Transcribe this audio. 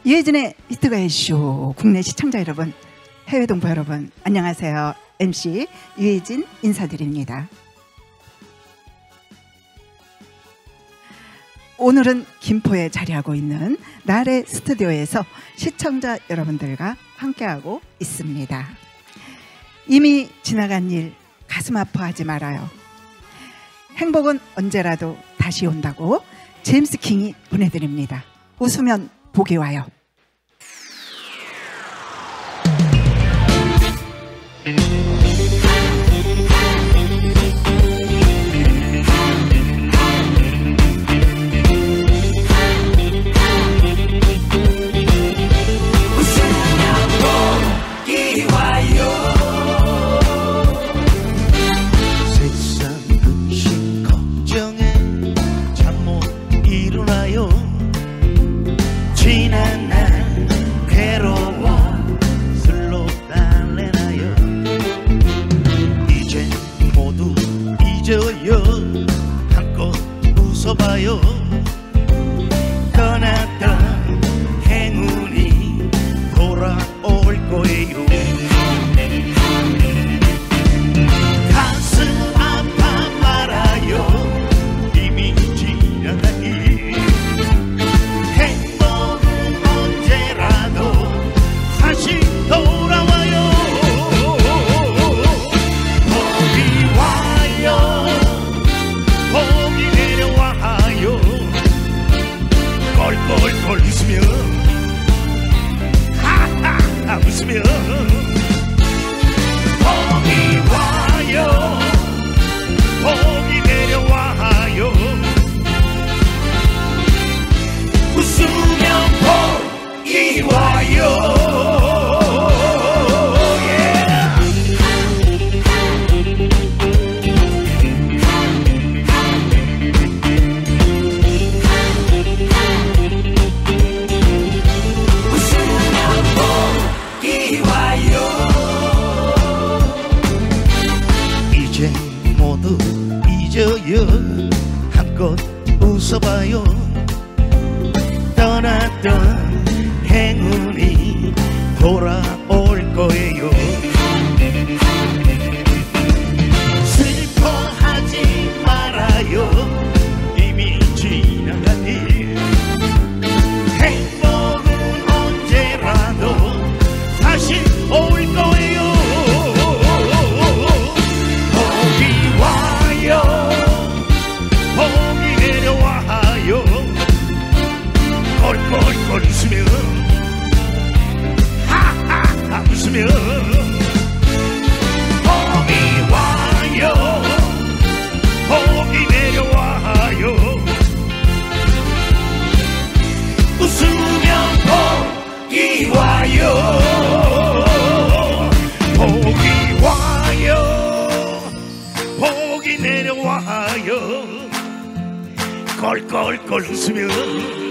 유해진의 히트가요쇼 국내 시청자 여러분, 해외 동포 여러분, 안녕하세요. MC 유해진 인사드립니다. 오늘은 김포에 자리하고 있는 나래 스튜디오에서 시청자 여러분들과 함께하고 있습니다. 이미 지나간 일 가슴 아파하지 말아요. 행복은 언제라도 다시 온다고 제임스 킹이 보내드립니다. 웃으면 복이 와요. 지난 날 괴로워 슬로 달래나요. 이제 모두 잊어요. 한껏 웃어봐요. 떠났던 행운이 돌아올 거예요. 가슴 아파 말아요. 이미 지나간 일 다시 돌아와요. 복이 와요. 복이 내려와요. 껄껄껄 웃으며 하하하 웃으며 복이 와요. 복이 내려와요. 웃으면 복이 와요. 이제 모두 잊어요. 한껏 웃어봐요. 떠났던 행운이 돌아올 거예요. 슬퍼하지 말아요. 이미 지나간 일 행복은 언제라도 다시 올 거예요. 복이 와요. 복이 내려와요. 껄껄껄 웃으며 하하하 웃으며 복이 와요. 복이 내려와요. 웃으면 복이 와요. 복이 와요. 복이 내려와요. 껄껄껄 웃으며